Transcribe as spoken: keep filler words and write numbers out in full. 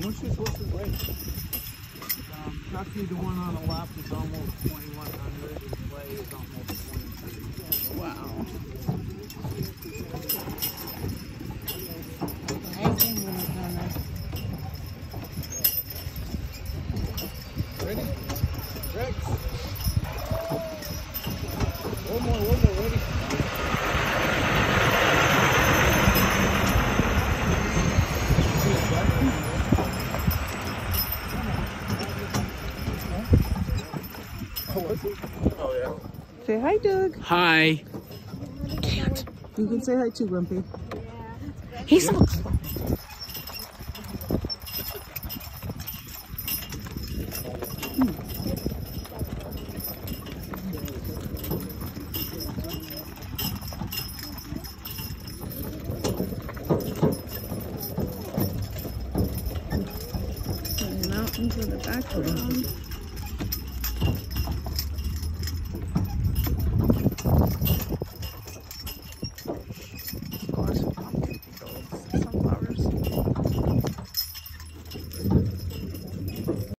What's this horse's weight? Um, actually, the one on the left is almost twenty-one hundred. His weight is almost twenty-three. Wow. Ready? Rex. One more, one more, ready? Oh, yeah. Say hi, Doug. Hi. Can't. You can say hi too, Grumpy. He's so close. Mountains in the background.